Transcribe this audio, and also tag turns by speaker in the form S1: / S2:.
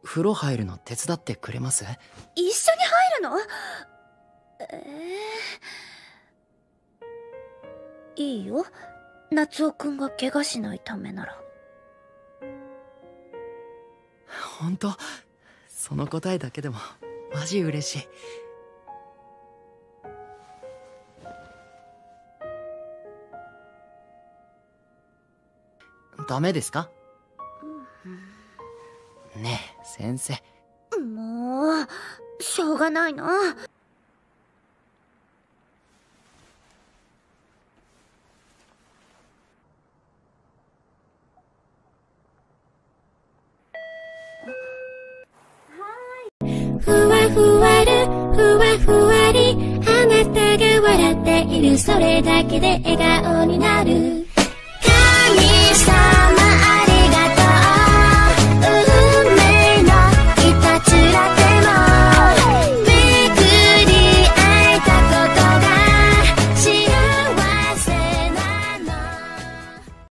S1: 風呂入るの手伝ってくれます？
S2: 一緒に入るの？いいよ。夏夫くんが怪我しないためなら。
S1: ほんと？その答えだけでもマジ嬉しい。ダメですか？ねえ先生。
S2: もうしょうがないな。
S3: ふわふわるふわふわり、あなたが笑っているそれだけで笑顔になる